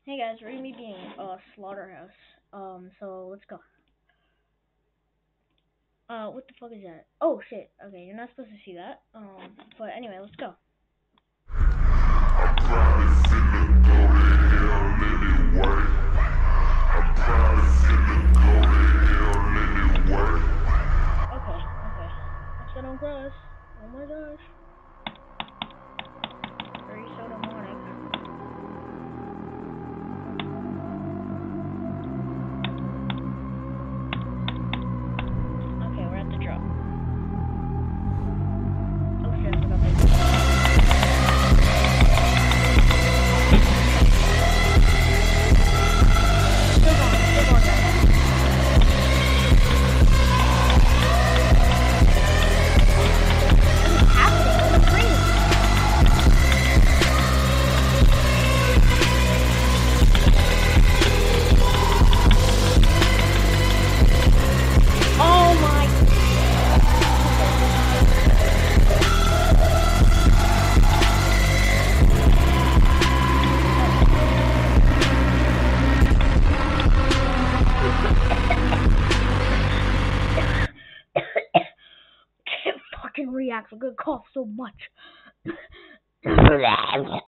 Hey guys, we're gonna be being Slaughterhouse. So let's go. What the fuck is that? Oh shit. Okay, you're not supposed to see that. But anyway, let's go. Okay. I said don't cross. Oh my gosh. Very so demonic. Okay, we're at the drop. Oh shit, I forgot this. Can't fucking react. I'm gonna cough so much.